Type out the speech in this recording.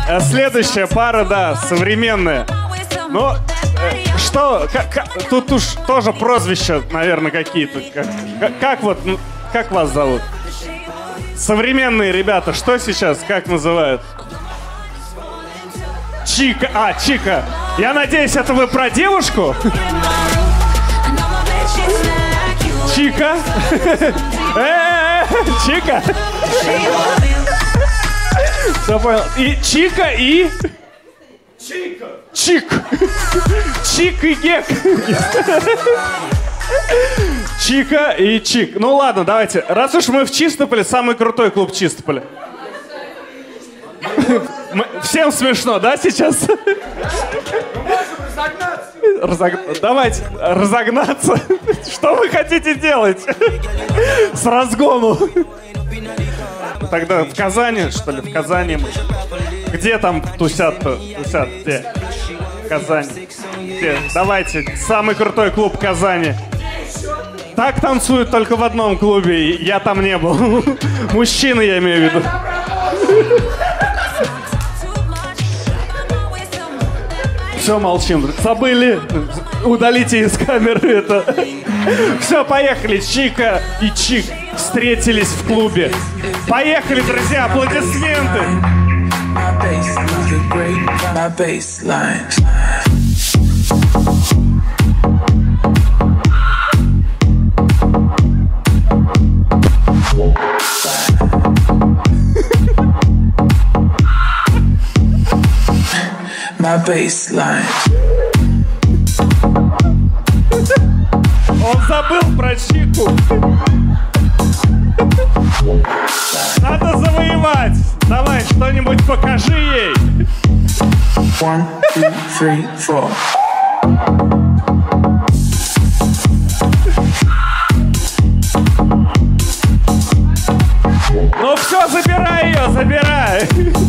Следующая пара, да, современная. Ну, что, тут уж тоже прозвища, наверное, какие-то. Как вот, как вас зовут? Современные ребята, что сейчас, как называют? Чика, Чика. Я надеюсь, это вы про девушку? Чика? Чика? Все понял. И Чика, и... Чика. Чик. Чик и Гек. Чика и Чик. Ну ладно, давайте. Раз уж мы в Чистополе, самый крутой клуб Чистополя. Всем смешно, да, сейчас? Давайте разогнаться. Что вы хотите делать? С разгону. Тогда в Казани, что ли? В Казани мы. Где там тусят-то? Тусят где? В Казани. Где? Давайте, самый крутой клуб Казани. Так танцуют только в одном клубе. Я там не был. Мужчины, я имею в виду. Все, молчим. Забыли. Удалите из камеры это. Все, поехали. Чика и Чик встретились в клубе. Поехали, друзья, аплодисменты. My baseline. Он забыл про Чику. Надо завоевать. Давай, что-нибудь покажи ей. 1, 2, 3, 4. Ну все, забирай ее, забирай.